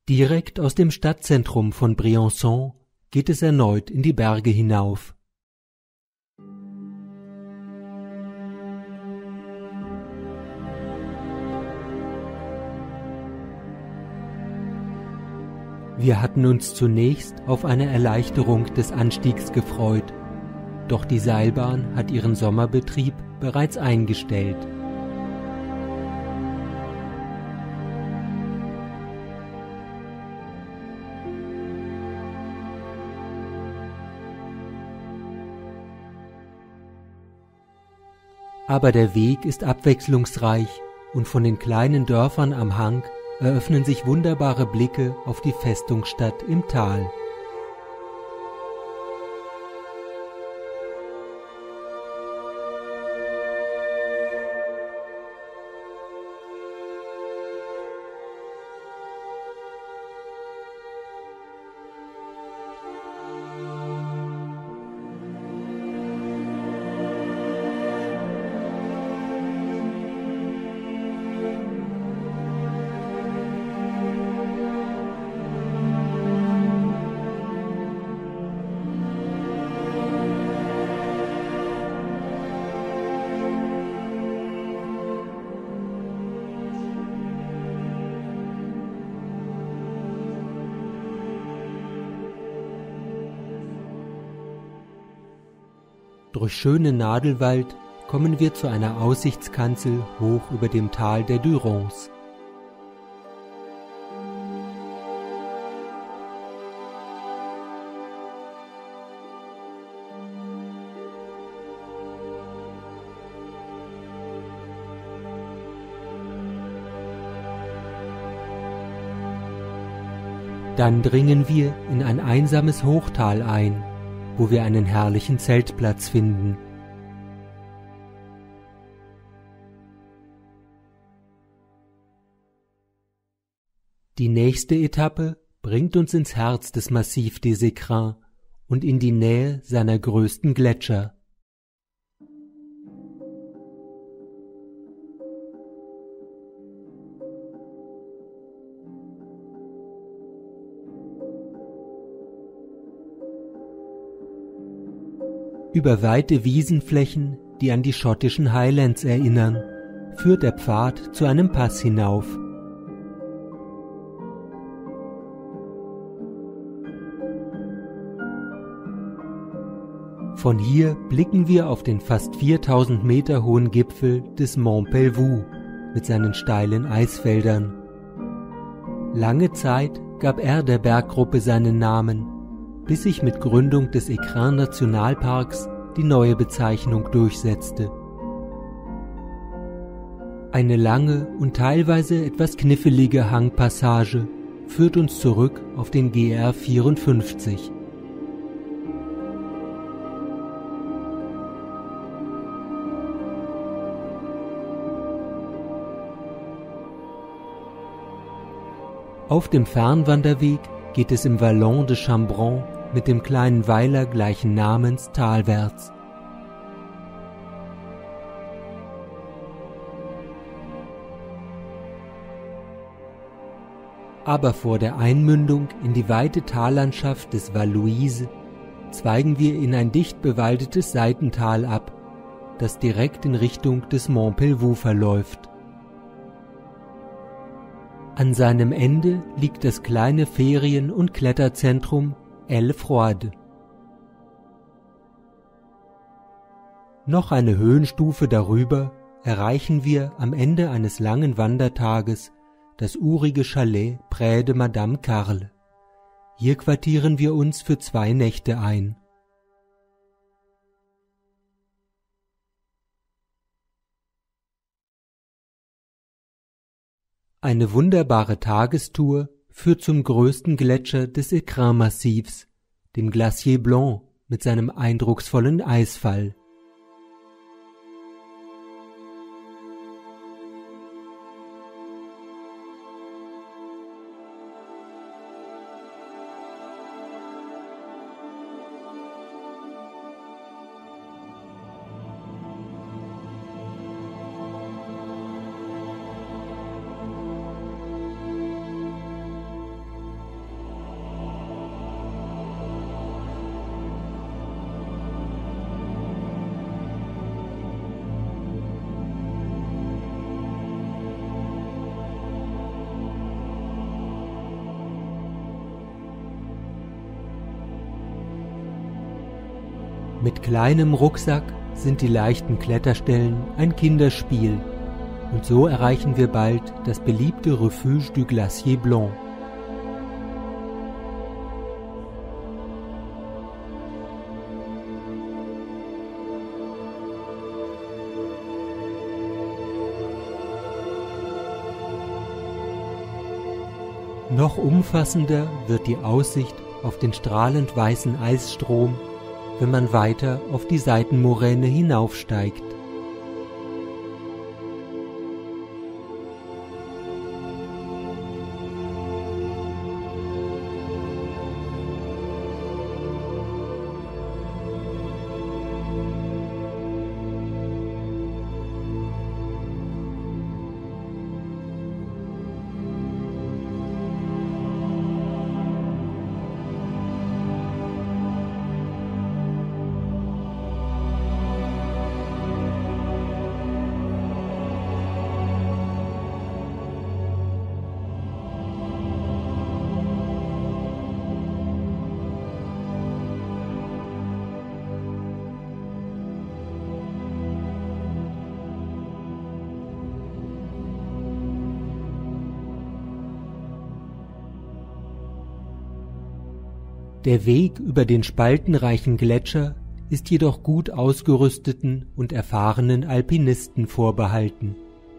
Direkt aus dem Stadtzentrum von Briançon geht es erneut in die Berge hinauf. Wir hatten uns zunächst auf eine Erleichterung des Anstiegs gefreut, doch die Seilbahn hat ihren Sommerbetrieb bereits eingestellt. Aber der Weg ist abwechslungsreich und von den kleinen Dörfern am Hang eröffnen sich wunderbare Blicke auf die Festungsstadt im Tal. Durch schönen Nadelwald kommen wir zu einer Aussichtskanzel hoch über dem Tal der Durance. Dann dringen wir in ein einsames Hochtal ein, wo wir einen herrlichen Zeltplatz finden. Die nächste Etappe bringt uns ins Herz des Massif des Écrins und in die Nähe seiner größten Gletscher. Über weite Wiesenflächen, die an die schottischen Highlands erinnern, führt der Pfad zu einem Pass hinauf. Von hier blicken wir auf den fast 4000 Meter hohen Gipfel des Mont Pelvoux mit seinen steilen Eisfeldern. Lange Zeit gab er der Berggruppe seinen Namen, bis sich mit Gründung des Écrins Nationalparks die neue Bezeichnung durchsetzte. Eine lange und teilweise etwas knifflige Hangpassage führt uns zurück auf den GR 54. Auf dem Fernwanderweg geht es im Vallon de Chambron mit dem kleinen Weiler gleichen Namens talwärts. Aber vor der Einmündung in die weite Tallandschaft des Val Louise zweigen wir in ein dicht bewaldetes Seitental ab, das direkt in Richtung des Mont Pelvoux verläuft. An seinem Ende liegt das kleine Ferien- und Kletterzentrum El Froide. Noch eine Höhenstufe darüber erreichen wir am Ende eines langen Wandertages das urige Chalet Près de Madame Carle. Hier quartieren wir uns für 2 Nächte ein. Eine wunderbare Tagestour führt zum größten Gletscher des Écrins-Massivs, dem Glacier Blanc mit seinem eindrucksvollen Eisfall. Mit kleinem Rucksack sind die leichten Kletterstellen ein Kinderspiel und so erreichen wir bald das beliebte Refuge du Glacier Blanc. Noch umfassender wird die Aussicht auf den strahlend weißen Eisstrom, wenn man weiter auf die Seitenmoräne hinaufsteigt. Der Weg über den spaltenreichen Gletscher ist jedoch gut ausgerüsteten und erfahrenen Alpinisten vorbehalten.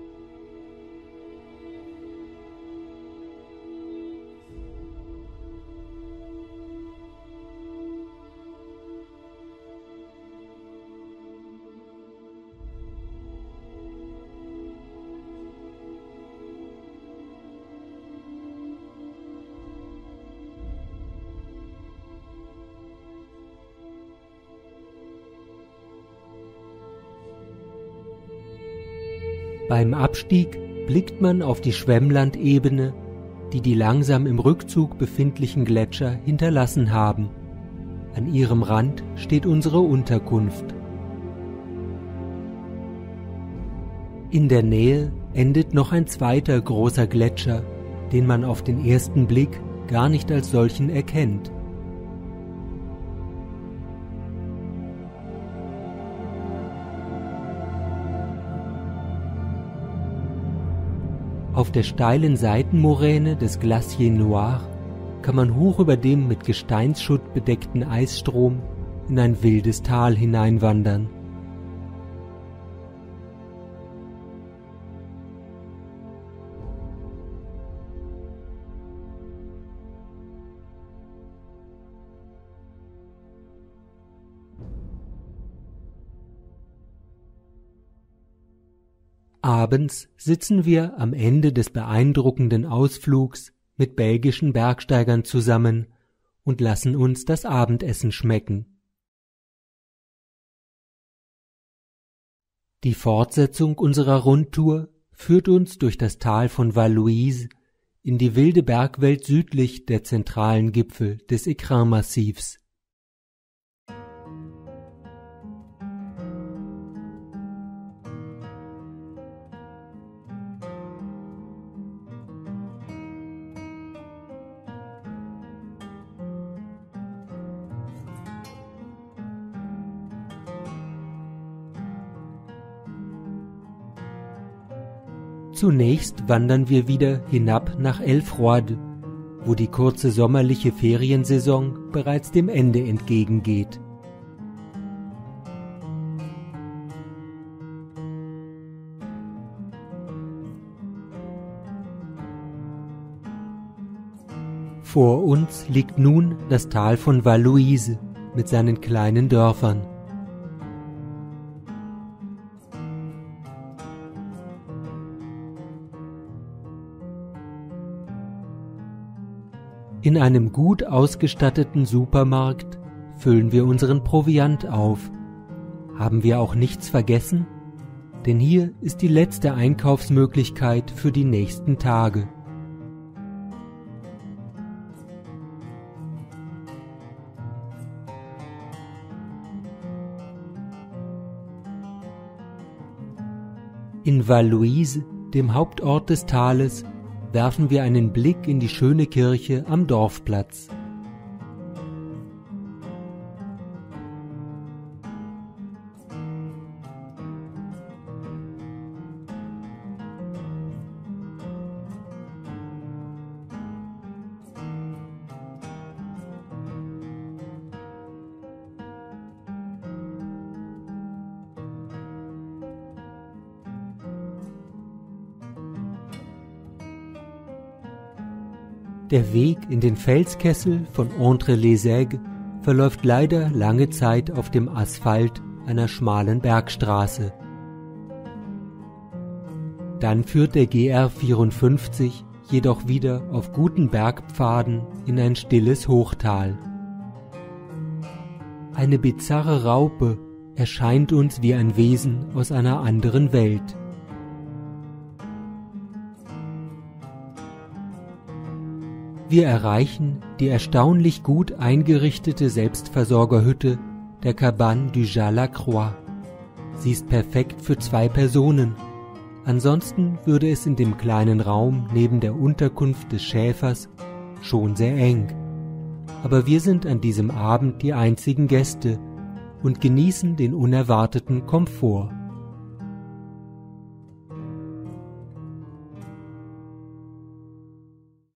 Beim Abstieg blickt man auf die Schwemmlandebene, die die langsam im Rückzug befindlichen Gletscher hinterlassen haben. An ihrem Rand steht unsere Unterkunft. In der Nähe endet noch ein zweiter großer Gletscher, den man auf den ersten Blick gar nicht als solchen erkennt. Auf der steilen Seitenmoräne des Glacier Noir kann man hoch über dem mit Gesteinsschutt bedeckten Eisstrom in ein wildes Tal hineinwandern. Abends sitzen wir am Ende des beeindruckenden Ausflugs mit belgischen Bergsteigern zusammen und lassen uns das Abendessen schmecken. Die Fortsetzung unserer Rundtour führt uns durch das Tal von Val Louise in die wilde Bergwelt südlich der zentralen Gipfel des Écrins-Massivs. Zunächst wandern wir wieder hinab nach El Froide, wo die kurze sommerliche Feriensaison bereits dem Ende entgegengeht. Vor uns liegt nun das Tal von Val Louise mit seinen kleinen Dörfern. In einem gut ausgestatteten Supermarkt füllen wir unseren Proviant auf. Haben wir auch nichts vergessen? Denn hier ist die letzte Einkaufsmöglichkeit für die nächsten Tage. In Val Louise, dem Hauptort des Tales, werfen wir einen Blick in die schöne Kirche am Dorfplatz. Der Weg in den Felskessel von Entre-les-Aigues verläuft leider lange Zeit auf dem Asphalt einer schmalen Bergstraße. Dann führt der GR 54 jedoch wieder auf guten Bergpfaden in ein stilles Hochtal. Eine bizarre Raupe erscheint uns wie ein Wesen aus einer anderen Welt. Wir erreichen die erstaunlich gut eingerichtete Selbstversorgerhütte der Cabane du Jas la Croix. Sie ist perfekt für 2 Personen. Ansonsten würde es in dem kleinen Raum neben der Unterkunft des Schäfers schon sehr eng. Aber wir sind an diesem Abend die einzigen Gäste und genießen den unerwarteten Komfort.